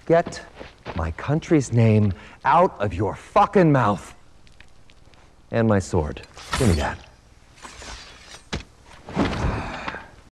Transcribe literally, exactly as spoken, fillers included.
Get my country's name out of your fucking mouth. And my sword. Give me that.